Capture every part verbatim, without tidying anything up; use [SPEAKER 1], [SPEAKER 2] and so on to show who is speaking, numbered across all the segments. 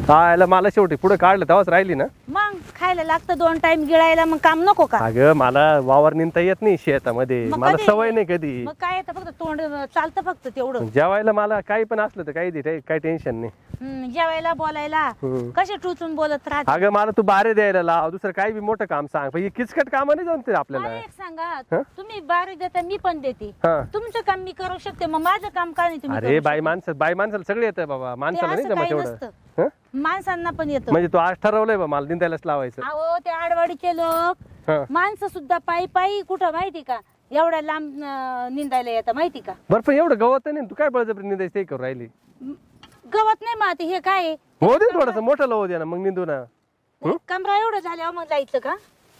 [SPEAKER 1] खायला मला शेवटी पुढे काढलं तेव्हाच राहिली ना.
[SPEAKER 2] मग खायला लागतं दोन टाइम गिळायला, मग काम नको का?
[SPEAKER 1] अगं मला वावर निंता येत नाही शेतामध्ये, मला सवय नाही कधी.
[SPEAKER 2] मग काय येतं फक्त तोंड चालतं फक्त तेवढं.
[SPEAKER 1] जेवायला मला काही पण असलं तर काही दे, काही टेन्शन नाही.
[SPEAKER 2] जेवायला बोलायला कसे टुचून बोलत राहत.
[SPEAKER 1] अगं मला तू बारे द्यायला लाव, दुसरं काही बी मोठं काम सांग, पण किचकट काम नाही जमते आपल्याला.
[SPEAKER 2] एक सांगा, तुम्ही बारे देता मी पण देते, तुमचं काम मी करू शकते, मग माझं काम का नाही तुम्ही?
[SPEAKER 1] अरे बाई माणसं, बाई माणसाला सगळे येतं बाबा, माणसाला नाही जमत एवढं.
[SPEAKER 2] माणसांना पण येतं.
[SPEAKER 1] म्हणजे तू आज ठरवलंय बा मला निंदायलाच लावायचं.
[SPEAKER 2] अहो ते आडवाडीचे लोक माणसं सुद्धा पायी पायी कुठं माहिती का एवढ्या लांब निंदायला येतं माहिती का?
[SPEAKER 1] बरं पण एवढं गवत नाही, तू काय बळजबरी निंदायचं ते करू राहिली?
[SPEAKER 2] गवत नाही मग हे काय
[SPEAKER 1] हो दे थोडस मोठं लावू दे ना, मग निंदू ना.
[SPEAKER 2] कमरा एवढं झाल्यावर मग जायचं का?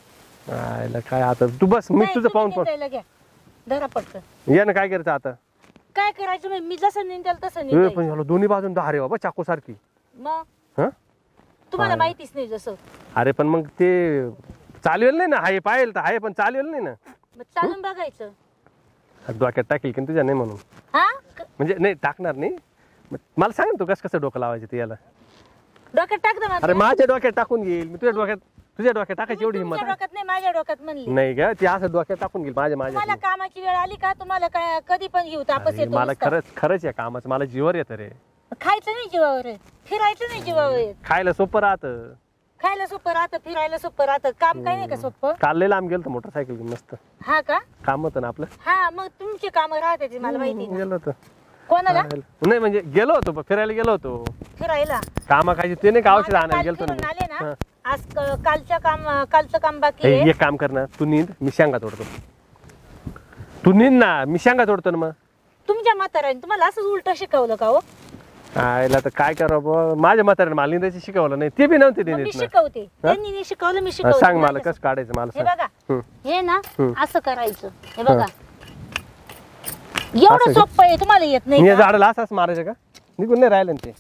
[SPEAKER 1] काय आता तू बस, मी तुझं पाहून पण
[SPEAKER 2] धरा पटकन
[SPEAKER 1] या ना. काय करायचं आता?
[SPEAKER 2] काय करायचं मी जसं निंदेल तसं निंदेल.
[SPEAKER 1] पण दोन्ही बाजून धारे बाबा चाकू सारखी.
[SPEAKER 2] मग तुम्हाला माहितीच नाही जसं.
[SPEAKER 1] अरे पण मग ते चालवेल नाही ना, हाय पाहिलं तर हाय पण चालवेल नाही ना.
[SPEAKER 2] चालून बघायचं.
[SPEAKER 1] डोक्यात टाकेल की तुझ्या नाही म्हणून.
[SPEAKER 2] हा
[SPEAKER 1] म्हणजे नाही टाकणार नाही. मला सांग ना तू कसं कसं डोकं लावायचं ते याला.
[SPEAKER 2] डोक्यात टाक दे.
[SPEAKER 1] अरे माझ्या डोक्यात टाकून घेईल मी, तुझ्या डोक्यात तुझ्या डोक्यात टाकायची एवढी हिंमत
[SPEAKER 2] डोक्यात नाही, माझ्या डोक्यात म्हणली
[SPEAKER 1] नाही का? ती असं डोक्यात टाकून घेईल माझ्या माझ्या.
[SPEAKER 2] मला कामाची वेळ आली का तुम्हाला काय कधी पण घेऊ तापस येतो.
[SPEAKER 1] मला खरंच खरंच या कामाचं मला जीवर येतं रे.
[SPEAKER 2] खायचं नाही जीवावर, फिरायचं नाही जीवावर.
[SPEAKER 1] खायला सोपं राहतं,
[SPEAKER 2] खायला सोपं राहतं, फिरायला सोपं राहतं. काम काय नाही का सोपं?
[SPEAKER 1] काल लय लांब गेलो मोटरसायकल मस्त.
[SPEAKER 2] हा का?
[SPEAKER 1] काम होतं ना आपलं.
[SPEAKER 2] हा मग तुमचे काम राहते ते मला माहिती.
[SPEAKER 1] गेलो होतो.
[SPEAKER 2] कोणाला
[SPEAKER 1] नाही म्हणजे गेलो होतो फिरायला गेलो होतो.
[SPEAKER 2] फिरायला
[SPEAKER 1] कामा काय ते नाही का औषध आणायला गेलतो ना.
[SPEAKER 2] आले ना आज कालच्या काम कालचं काम बाकी आहे.
[SPEAKER 1] एक काम कर ना, तू नींद मी शेंगा तोडतो. तू नींद ना, मी शेंगा तोडतो ना. मग
[SPEAKER 2] तुमच्या म्हाताऱ्याने तुम्हाला असंच उलट शिकवलं का हो?
[SPEAKER 1] आयला तर काय करावं, माझ्या म्हाताऱ्याने मला निंदायचं शिकवलं नाही, ते बी नव्हते ते
[SPEAKER 2] मी शिकवते. त्यांनी नाही शिकवलं, मी शिकवते.
[SPEAKER 1] सांग मला कसं काढायचं मला.
[SPEAKER 2] हे बघा हे ना असं करायचं. हे बघा एवढं सोपं आहे, तुम्हाला येत नाही.
[SPEAKER 1] मी झाडाला असंच मारायचं का? निघून नाही राहिलं ते.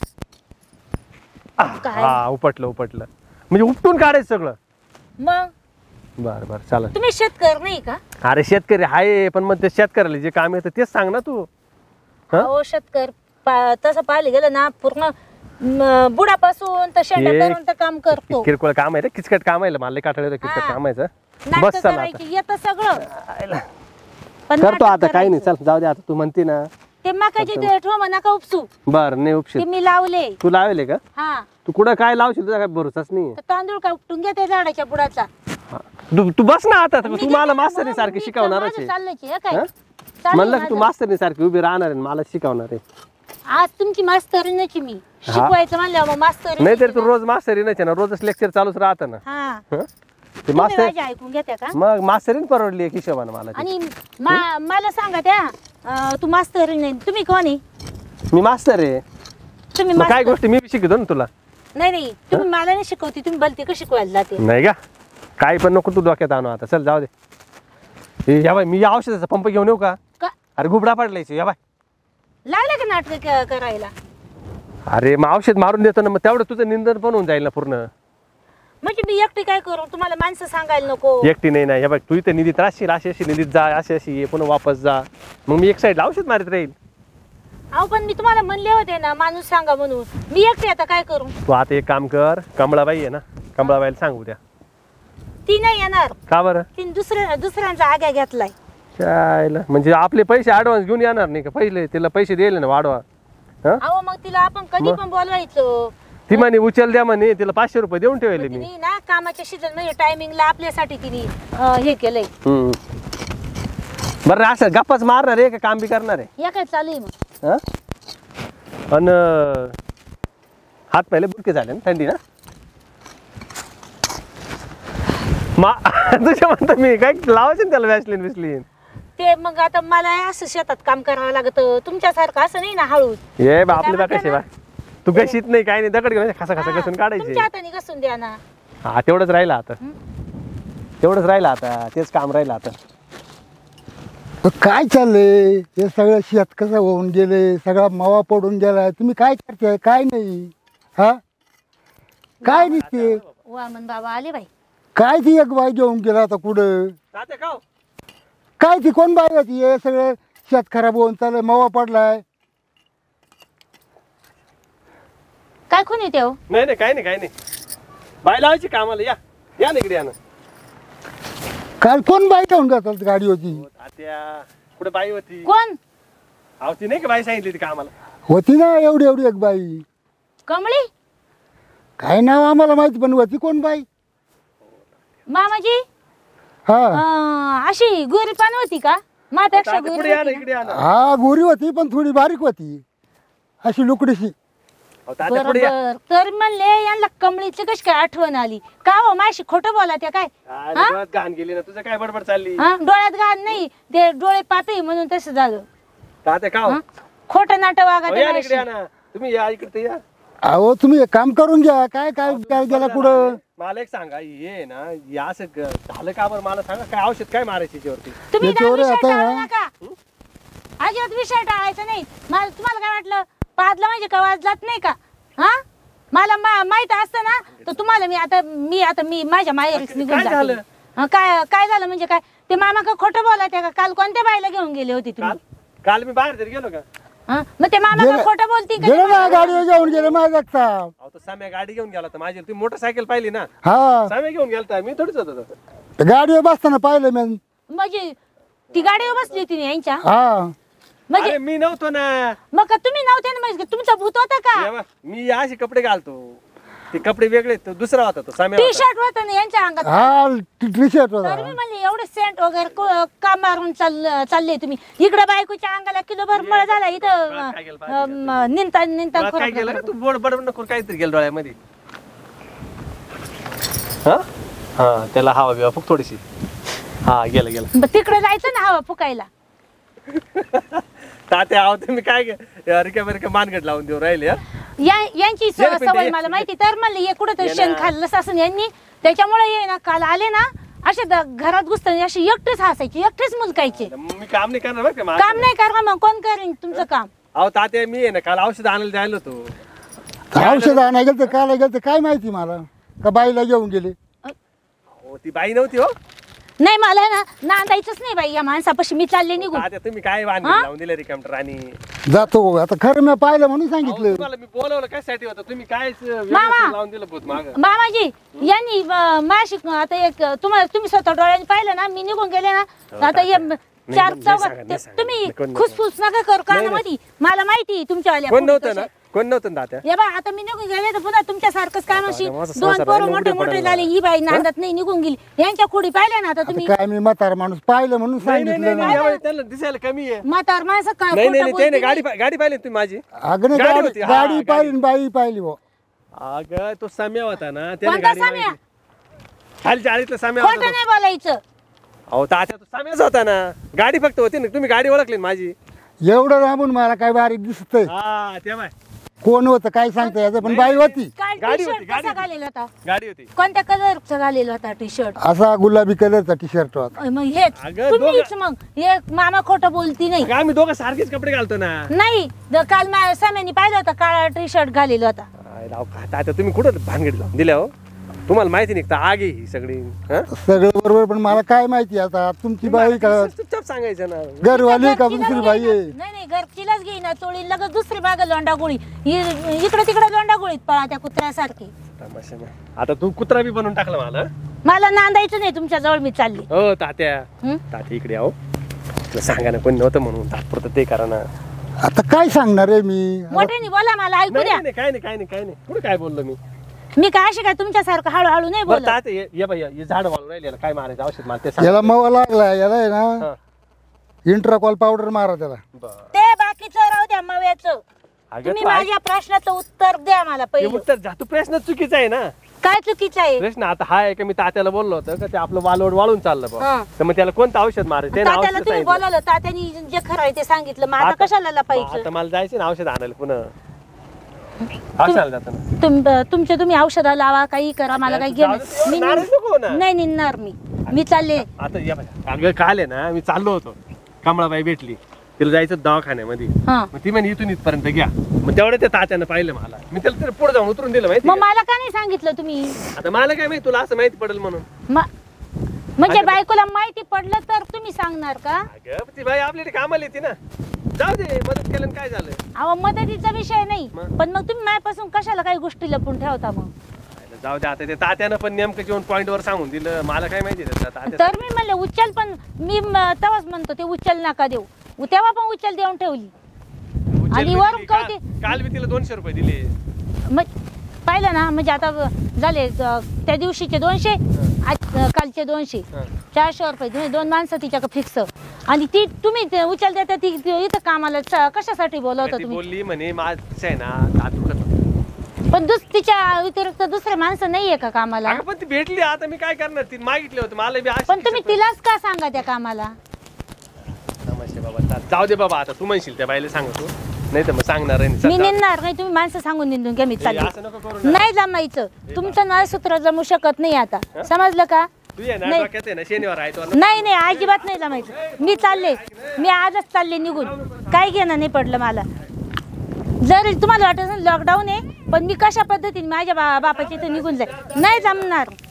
[SPEAKER 1] हा उपटलं उपटलं म्हणजे उपटून काढायचं सगळं.
[SPEAKER 2] मग
[SPEAKER 1] बर बर चालेल.
[SPEAKER 2] तुम्ही शेतकरी नाही का?
[SPEAKER 1] अरे शेतकरी आहे, पण मग ते शेतकऱ्याला जे काम येतं तेच सांग ना तू.
[SPEAKER 2] हो शेतकरी तसं पाहिलं गेलं ना पूर्ण बुडापासून तर शेंड्यापर्यंत काम करतो.
[SPEAKER 1] किरकोळ काम आहे रे, किचकट काम आहे. मला काटाळ किचकट काम आहे.
[SPEAKER 2] बस चला येतं सगळं
[SPEAKER 1] करतो आता. काही नाही चल जाऊ दे आता. तू म्हणते ना
[SPEAKER 2] ते मकाचे ते ठेव नका उपसू.
[SPEAKER 1] बर नाही उपशी
[SPEAKER 2] मी लावले.
[SPEAKER 1] तू लावले का?
[SPEAKER 2] हा.
[SPEAKER 1] तू कुठं काय लावशील तुझा काय भरोसाच नाही.
[SPEAKER 2] तांदूळ का उपटून घ्या त्या झाडाच्या बुडाचा.
[SPEAKER 1] तू बस ना आता. तू मला मास्तरी सारखी शिकवणारच आहे. म्हणलं की तू मास्तरी सारखी उभी राहणार आहे, मला शिकवणार आहे.
[SPEAKER 2] आज तुमची मास्तरी नाही मी शिकवायचं म्हणलं मग मास्तरी
[SPEAKER 1] नाही तर तू रोज मास्तरी नाही ना, रोजच लेक्चर चालूच राहतं ना.
[SPEAKER 2] हा
[SPEAKER 1] ते मास्तर
[SPEAKER 2] ऐकून घेते का?
[SPEAKER 1] मग मास्तरीन परवडली एक हिशोबाने मला.
[SPEAKER 2] आणि मला सांगा त्या तू मास्तरी नाही, तुम्ही कोण आहे?
[SPEAKER 1] मी मास्तर आहे.
[SPEAKER 2] तुम्ही
[SPEAKER 1] काय गोष्टी मी शिकवतो ना तुला.
[SPEAKER 2] नाही नाही तुम्ही मला नाही शिकवते, तुम्ही भलती का शिकवायला जाते.
[SPEAKER 1] नाही का? काही पण नको तू डोक्यात आणू आता. चल जाऊ दे. या बाय मी या औषधाचा पंप घेऊन येऊ का? अरे गुबडा पडलायची. या बाय
[SPEAKER 2] लागलं का नाटक करायला?
[SPEAKER 1] अरे मग औषध मारून देतो ना, मग तेवढं तुझं निंदन पण होऊन जाईल ना पूर्ण.
[SPEAKER 2] म्हणजे मी एकटी काय करू? तुम्हाला माणसं सांगायला नको?
[SPEAKER 1] एकटी नाही ना. हे बघ तू इथे निधीत राहशील, अशी अशी निधीत जा, अशी अशी ये पुन्हा वापस जा. मग मी एक साईड औषध मारत राहील.
[SPEAKER 2] अहो पण मी तुम्हाला म्हणले होते ना माणूस सांगा म्हणून. मी एकटी आता काय करू?
[SPEAKER 1] तू आता एक काम कर, कमळाबाई आहे ना, कमळाबाईला सांगू द्या.
[SPEAKER 2] ती नाही येणार.
[SPEAKER 1] का बरं?
[SPEAKER 2] तिने दुसऱ्या दुसऱ्यांचा आग्या घेतलाय.
[SPEAKER 1] चायला म्हणजे आपले पैसे ऍडव्हान्स घेऊन येणार नाही का? पहिले तिला पैसे दिले ना वाढवा.
[SPEAKER 2] अहो मग तिला आपण कधी पण बोलवायचं.
[SPEAKER 1] ती म्हणे उचल द्या म्हणे, तिला पाचशे रुपये देऊन ठेवले मी.
[SPEAKER 2] ना कामाच्या सीझन मध्ये टायमिंगला आपल्यासाठी तिने हे केलंय.
[SPEAKER 1] बरं असं गप्पाच मारणार आहे का काम बी करणार आहे?
[SPEAKER 2] या काय चालू आहे मग?
[SPEAKER 1] अन हात पहिले बुडके झाले ना थंडी ना. मा तुझ्या म्हणतो मी काय लावायचं त्याला वॅसलीन विसलीन
[SPEAKER 2] ते. मग आता मला असं शेतात काम करावं लागत तुमच्यासारखं असं नाही ना हळू.
[SPEAKER 1] ये बा आपली बा कशी बा तू कशीत नाही काय नाही दगड घेऊन खसा खसा घसून काढायची.
[SPEAKER 2] तुमच्या हाताने घसून द्या ना.
[SPEAKER 1] हा तेवढंच राहिलं आता. तेवढंच राहिलं आता. तेच काम राहिलं आता.
[SPEAKER 3] काय चाललंय? हे सगळं शेत कसं होऊन गेले, सगळा मावा पडून गेलाय. तुम्ही काय करताय? काय नाही. हा काय दिसते?
[SPEAKER 2] वामन बाबा आले बाई.
[SPEAKER 3] काय ती एक बाई घेऊन गेला आता कुठं? काय ती कोण बाई होती? हे सगळं शेत खराब होऊन चाललंय, मावा पडलाय.
[SPEAKER 2] काय खून येते हो?
[SPEAKER 1] नाही नाही काय नाही काय नाही. बाई लावायची कामाला. या या ना इकडे या ना.
[SPEAKER 3] काल कोण बाई घेऊन जातात गाडी होती?
[SPEAKER 1] तात्या कुठे बाई होती?
[SPEAKER 2] कोण?
[SPEAKER 1] अहो ती नाही का बाई सांगितली ती कामाला.
[SPEAKER 3] होती ना एवढी एवढी एक बाई.
[SPEAKER 2] कमळी?
[SPEAKER 3] काय नाव आम्हाला माहिती पण होती कोण बाई?
[SPEAKER 2] मामाजी
[SPEAKER 3] हा
[SPEAKER 2] अं, अशी गोरी पान होती का? माझ्यापेक्षा
[SPEAKER 1] तात्या,
[SPEAKER 2] गोरी
[SPEAKER 1] पुढे या ना
[SPEAKER 2] होती
[SPEAKER 1] इकडे या ना.
[SPEAKER 3] हा गोरी होती पण थोडी बारीक होती अशी लुकडीशी.
[SPEAKER 1] अहो, तात्या पुढे या.
[SPEAKER 2] बरोबर. तर म्हणले यांना कमळीची कशी काय आठवण आली का हो? माझी खोटं बोला त्या काय?
[SPEAKER 1] अरे, डोळ्यात घाण गेली ना. तुझं काय बडबड चालली?
[SPEAKER 2] हा डोळ्यात घाण नाही, ते डोळे पापी म्हणून तसं झालं.
[SPEAKER 1] तात्या का हो?
[SPEAKER 2] हं? खोटं नाटक वागा
[SPEAKER 1] अहो,
[SPEAKER 2] त्या
[SPEAKER 1] या ना इकडे या
[SPEAKER 2] मावशी.
[SPEAKER 1] ना. तुम्ही या इकडे या.
[SPEAKER 3] अहो तुम्ही एक काम करून घ्या. काय काय काय गेला कुठं?
[SPEAKER 1] मला एक सांगा ये ना या असं ग- झालं का बरं मला सांगा. काय औषध काय मारायची याच्यावरती?
[SPEAKER 2] तुम्ही ना
[SPEAKER 3] याच्यावर
[SPEAKER 2] विषय
[SPEAKER 3] आता
[SPEAKER 2] टाळू
[SPEAKER 3] ना-
[SPEAKER 2] नका. अजिबात विषय टाळायचा नाही. मला तुम्हाला काय वाटलं पाजला म्हणजे का वाजलात नाही का? हा मला मा- माहित असतं ना तर तुम्हाला मी आता मी आता मी माझ्या माहेरीच निघून
[SPEAKER 1] काय
[SPEAKER 2] जाते.
[SPEAKER 1] झालं?
[SPEAKER 2] हं, काय काय झालं म्हणजे काय? ते मामा का खोटं बोलत का? काल कोणत्या बाईला घेऊन गेले होते
[SPEAKER 1] काल
[SPEAKER 2] तुम्ही?
[SPEAKER 1] काल मी बाहेर तरी गेलो का?
[SPEAKER 2] हं? मग ते मामा का
[SPEAKER 3] गेले-
[SPEAKER 2] खोटं बोलती का?
[SPEAKER 3] गेले ना गाडीवर घेऊन गेले माझ्या
[SPEAKER 1] अहो तो साम्या गाडी घेऊन गेला होता माझी. तुम्ही मोटरसायकल पाहिली ना?
[SPEAKER 3] हा
[SPEAKER 1] साम्या घेऊन गेलता मी थोडीच होतो.
[SPEAKER 3] तर गाडीवर बसताना पाहिलं मी.
[SPEAKER 2] म्हणजे ती गाडीवर बसली होती ना यांच्या?
[SPEAKER 3] हा
[SPEAKER 2] म्हणजे
[SPEAKER 1] अरे मी नव्हतो ना.
[SPEAKER 2] मग का तुम्ही नव्हते ना? म्हणजे तुमचा भूत होता का?
[SPEAKER 1] हे बघ, मी असे कपडे घालतो. ते कपडे वेगळे. तो दुसरा होता तो साम्या
[SPEAKER 2] टी
[SPEAKER 1] होता.
[SPEAKER 2] शर्ट होता ना यांच्या अंगात?
[SPEAKER 3] हा टी शर्ट होता.
[SPEAKER 2] तर मी म्हणले एवढे सेंट वगैरे को- का मारून चाल चालले तुम्ही इकडे? बायकोच्या अंगाला किलोभर मळ झाला इथं.
[SPEAKER 1] बरं, काय केलं
[SPEAKER 2] अं, निंता निंता
[SPEAKER 1] मला काय केलं रे तू बोड बड नको काहीतरी गेलं डोळ्यामध्ये. हा हा त्याला हवा बिवा फुक थोडीशी. हा गेलं गेलं.
[SPEAKER 2] तिकडे जायचं ना हवा फुकायला.
[SPEAKER 1] तात्या आहो तुम्ही काय रिक्या बिरक्या मानगड लावून देऊ राहिले हा?
[SPEAKER 2] या- यांची स-
[SPEAKER 1] ये रे पिंट्या,
[SPEAKER 2] सवय
[SPEAKER 1] ये.
[SPEAKER 2] मला माहिती. तर म्हणले हे कुठं
[SPEAKER 1] ये
[SPEAKER 2] तरी
[SPEAKER 1] ना.
[SPEAKER 2] शेण खाल्लं असं यांनी. त्याच्यामुळे ये ना काल आले ना असे द- घरात घुसताना अशी एकटेच हसायची एकटेच मुलकायचे.
[SPEAKER 1] मी काम नाही करणार बरं का मग.
[SPEAKER 2] काम नाही करा मग कोण करेन तुमचं काम?
[SPEAKER 1] अहो तात्या मी आहे ना काल औषध आणायला जायला होतो.
[SPEAKER 3] औषध आणायला गेलं काय गेलं काय माहिती मला का बाईला घेऊन गेले.
[SPEAKER 1] हो ती बाई नव्हती हो.
[SPEAKER 2] नाही मला ना नांदायचंच नाही बाई या माणसापाशी. मी चालले निघून.
[SPEAKER 1] तात्या तुम्ही काय वाण लावून दिले रिकामटर आणि
[SPEAKER 3] जातो आता खरं मी पाहिलं म्हणून
[SPEAKER 1] अहो,
[SPEAKER 3] सांगितलं.
[SPEAKER 1] तुम्हाला मी बोलवलं कशासाठी होतं तुम्ही काय
[SPEAKER 2] मामा.
[SPEAKER 1] लावून दिलं भूत माग.
[SPEAKER 2] मामाजी यांनी माशी आता एक तुम्हाला तुम्ही स्वतः डोळ्याने पाहिलं ना मी निघून गेले ना आता हे चार
[SPEAKER 1] नाही
[SPEAKER 2] चौघ
[SPEAKER 1] सांगा, नाही सांगा.
[SPEAKER 2] तुम्ही
[SPEAKER 1] कोण नव्हतं.
[SPEAKER 2] खुसफुस नका करू कानामध्ये. मला माहिती तुमच्या आल्या
[SPEAKER 1] कोण नव्हतं ना कोण नव्हतं ना तात्या.
[SPEAKER 2] हे बा आता मी निघून गेले तर पुन्हा तुमच्या सारखंच काय म्हणशी
[SPEAKER 1] माझा
[SPEAKER 2] दोन
[SPEAKER 1] संसार
[SPEAKER 2] पोरं
[SPEAKER 1] आहे,
[SPEAKER 2] मोठे
[SPEAKER 1] उघडे
[SPEAKER 2] मोठे
[SPEAKER 1] पडायला
[SPEAKER 2] झाले ही बाई नांदत नाही निघून गेली. यांच्या खोडी पाहिल्या ना आता
[SPEAKER 3] आता
[SPEAKER 2] तुम्ही?
[SPEAKER 3] काय मी म्हातारा माणूस पाहिलं म्हणून
[SPEAKER 1] नाही नाही
[SPEAKER 3] सांगितलं
[SPEAKER 1] नाही
[SPEAKER 3] ना.
[SPEAKER 1] यावेळी त्यांना दिसायला कमी आहे.
[SPEAKER 2] म्हातार माणसं काय
[SPEAKER 1] नाही नाही
[SPEAKER 2] खोटं
[SPEAKER 1] नाही, ते नाही
[SPEAKER 2] बोलती
[SPEAKER 1] गाडी
[SPEAKER 2] नाही.
[SPEAKER 1] पा- गाडी पाहिली ना तुम्ही माझी.
[SPEAKER 3] अगं नाही,
[SPEAKER 1] गाडी
[SPEAKER 3] गाडी
[SPEAKER 1] होती, हा,
[SPEAKER 3] गाडी
[SPEAKER 1] गाडी.
[SPEAKER 3] पाहिली आणि बाई पाहिली हो.
[SPEAKER 1] अगं तो साम्या होता ना त्याने
[SPEAKER 2] कोणता
[SPEAKER 1] गाडी
[SPEAKER 2] साम्या?
[SPEAKER 1] मागितली. खाली चाळीतला साम्या
[SPEAKER 2] खोटं
[SPEAKER 1] होता तो.
[SPEAKER 2] नाही बोलायचं.
[SPEAKER 1] अहो तात्या तो साम्याच होता ना. गाडी फक्त होती ना तुम्ही गाडी ओळखली ना माझी.
[SPEAKER 3] एवढं लांबून मला काय बारीक दिसतंय.
[SPEAKER 1] हा तेव्हा
[SPEAKER 3] कोण होतं काय सांगता याचं पण बाई होती.
[SPEAKER 2] काय
[SPEAKER 1] गाडी
[SPEAKER 2] टी
[SPEAKER 1] होती,
[SPEAKER 2] शर्ट
[SPEAKER 1] गाडी
[SPEAKER 2] कसा
[SPEAKER 1] होती.
[SPEAKER 2] घालेला होता?
[SPEAKER 1] गाडी होती.
[SPEAKER 2] कोणत्या कलरचा घालेला होता टी शर्ट?
[SPEAKER 3] असा गुलाबी कलरचा टी शर्ट होता.
[SPEAKER 2] मग हेच
[SPEAKER 1] अगं,
[SPEAKER 2] तुम्हीच मग हे मामा खोटं बोलती नाही.
[SPEAKER 1] अगं, आम्ही दोघं सारखेच कपडे घालतो ना.
[SPEAKER 2] नाही द- काल मा- साम्यानी पाहिलं होतं काळा टी शर्ट घालेला होता.
[SPEAKER 1] काय राव काय तात्या तुम्ही कुठं भानगडी लावून दिल्या हो. तुम्हाला माहिती नाही का आग आहे ही सगळी. हा?
[SPEAKER 3] सगळं बरोबर पण मला काय माहिती आता तुमची बाई का
[SPEAKER 1] चुपचाप सांगायचं ना.
[SPEAKER 3] घरवाली का
[SPEAKER 2] घरचीलाच
[SPEAKER 3] दुसरी
[SPEAKER 2] घेईना.
[SPEAKER 3] बाई आहे.
[SPEAKER 2] नाही नाही घरचीलाच घेईना चोळी लगेच दुसरी बाग लोंडा गोळी इकडे तिकडे लोंडा गोळीत पळा त्या कुत्र्यासारखी.
[SPEAKER 1] तमाशा नाही. आता तू कुत्रा बी बनवून टाकला मला.
[SPEAKER 2] मला नांदायचं नाही तुमच्या जवळ मी चालली.
[SPEAKER 1] हो तात्या
[SPEAKER 2] हं?
[SPEAKER 1] तात्या इकडे आहो. तुला सांगा ना कोणी नव्हतं म्हणून तात्पुरतं ते करा ना.
[SPEAKER 3] आता काय सांगणार आहे मी.
[SPEAKER 2] मोठ्याने बोला मला ऐकू
[SPEAKER 1] नाही
[SPEAKER 2] द्या.
[SPEAKER 1] नाही काय नाही काय नाही काय नाही कुठं काय बोललो मी.
[SPEAKER 2] मी काय अशी काय तुमच्यासारखं हळूहळू नाही
[SPEAKER 1] बरं
[SPEAKER 2] बोलत.
[SPEAKER 1] तात्या ये- ये बाई हे झाड वाळून राहिले याला काय मारायचं औषध मला ते सांग.
[SPEAKER 3] याला मवा लागला याला आहे ना
[SPEAKER 1] हा.
[SPEAKER 3] इंट्राकॉल पावडर मारा त्याला.
[SPEAKER 1] बरं.
[SPEAKER 2] ते बाकीचं राहू द्या मव्याचं.
[SPEAKER 1] अगं
[SPEAKER 2] तुम्ही
[SPEAKER 1] तू ऐक-
[SPEAKER 2] माझ्या प्रश्नाचं उत्तर द्या मला
[SPEAKER 1] ते
[SPEAKER 2] पहिलं.
[SPEAKER 1] उत्तर जा तू प्रश्न चुकीचा आहे ना.
[SPEAKER 2] काय चुकीचं आहे?
[SPEAKER 1] प्रश्न आता हा आहे का मी तात्याला बोललो होतं का ते आपलं वालवड वाळून चाललं बा.
[SPEAKER 2] हा.
[SPEAKER 1] तर मग त्याला कोणतं औषध मारायचं ते
[SPEAKER 2] तात्याला
[SPEAKER 1] औषध
[SPEAKER 2] तुम्ही
[SPEAKER 1] सांगितलं.
[SPEAKER 2] बोलावलं तात्यानी जे खरं आहे ते सांगितलं मग आता
[SPEAKER 1] आता-
[SPEAKER 2] कशाला
[SPEAKER 1] आता
[SPEAKER 2] लपायचं?
[SPEAKER 1] मला जायचं ना औषध आणायला पुन्हा. औषधाला जातं ना.
[SPEAKER 2] तुम- तुमचे तुम्ही औषध लावा काही करा मला काही घेणं
[SPEAKER 1] जाऊ दे,
[SPEAKER 2] मी
[SPEAKER 1] नाराज नको ना.
[SPEAKER 2] नाही निघणार मी मी चालले.
[SPEAKER 1] आता या बाई. अगं काल आहे ना मी चाललो होतो कमळाबाई भेटली तिला जायचं दवाखान्यामध्ये.
[SPEAKER 2] हा
[SPEAKER 1] मग ती म्हणे इथून इथपर्यंत घ्या. मग तेवढं त्या तात्यानं पाहिलं मला मी त्याला तरी पुढे जाऊन उतरून दिलं माहिती
[SPEAKER 2] मग
[SPEAKER 1] का?
[SPEAKER 2] मला का नाही सांगितलं तुम्ही?
[SPEAKER 1] आता मला काय माहिती तुला असं माहिती पडेल म्हणून.
[SPEAKER 2] म- म्हणजे
[SPEAKER 1] आता-
[SPEAKER 2] बायकोला माहिती पडलं तर तुम्ही सांगणार का?
[SPEAKER 1] अगं ती बाई आपल्याकडे कामाला येते ना. जाऊ दे मदत केलं काय झालं.
[SPEAKER 2] अहो मदतीचा विषय नाही
[SPEAKER 1] मग?
[SPEAKER 2] पण मग तुम्ही माझ्यापासून कशाला काही गोष्टी लपून ठेवता मग.
[SPEAKER 1] जाऊ दे आता ते तात्यानं पण नेमकं जेवण पॉइंट वर सांगून दिलं मला काय माहिती तात्या.
[SPEAKER 2] तर मी म्हणले उचल पण मी म- तेव्हाच म्हणतो ते उचल नका देऊ तेव्हा पण उचल देऊन ठेवली आणि वरून कवते
[SPEAKER 1] काल मी तिला दोनशे रुपये दिले.
[SPEAKER 2] मग पाहिलं ना म्हणजे आता झाले अ, त्या दिवशीचे दोनशे आज अ, कालचे दोनशे चारशे रुपये तुम्ही दोन माणसं तिच्याकडे फिक्स आणि ती तुम्ही ते उचल देता ती ती इथं कामाला च- कशासाठी बोलवता
[SPEAKER 1] ती
[SPEAKER 2] तुम्ही.
[SPEAKER 1] बोलली म्हणे माझं आहे ना दात दुखत होतं.
[SPEAKER 2] पण दुस तिच्या व्यतिरिक्त दुसरे माणसं नाहीये का कामाला.
[SPEAKER 1] अगं पण ती भेटली आता मी काय करणार ती मागितले होते मला बी अशी
[SPEAKER 2] पण तुम्ही तिलाच का सांगा त्या कामाला.
[SPEAKER 1] समस्या बाबा चा- जाऊ दे बाबा आता तू म्हणशील त्या बाईला सांगतो नाही तर मग सांगणार आहे
[SPEAKER 2] मी
[SPEAKER 1] नाही.
[SPEAKER 2] निघणार नाही तुम्ही माणसं सांगून निंदून घ्या मी
[SPEAKER 1] ए,
[SPEAKER 2] चालले
[SPEAKER 1] असं नको करू ना.
[SPEAKER 2] नाही जमायचं तुमचं नळ सूत्र जमू शकत नाही आता समजलं का.
[SPEAKER 1] तू ये ना
[SPEAKER 2] नाही.
[SPEAKER 1] डोक्यात आहे ना शनिवार आहे तो
[SPEAKER 2] नाही नाही अजिबात नाही जमायचं मी चालले मी आजच चालले निघून काही घेणं नाही पडलं मला. जर तुम्हाला वाटत लॉकडाऊन आहे पण मी कशा पद्धतीने माझ्या बा बापाच्या इथे निघून जाईल नाही जमणार.